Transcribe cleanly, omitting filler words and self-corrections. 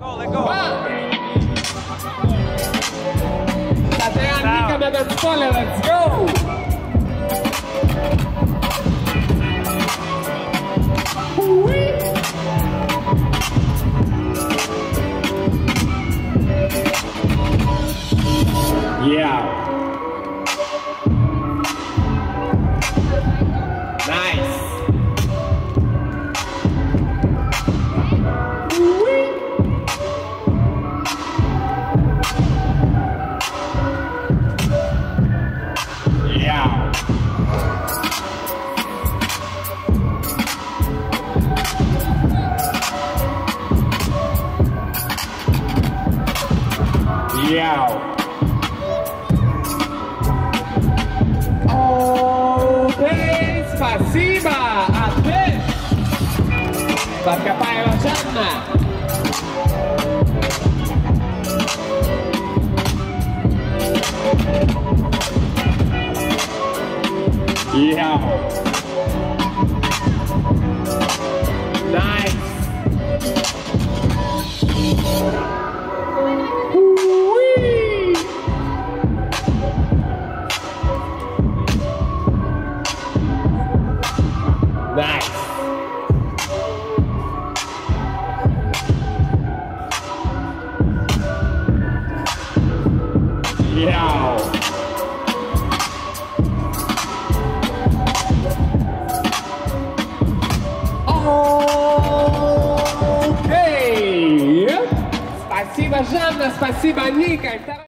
NIKA na tanzpole, let's go! Yeah. Nice. Yeah. Yeah. Окей, спасибо, ответ. Подкопаева Жанна. Yeah. Nice. Nice. Yeah. Окей. Спасибо, Жанна, спасибо, Ника.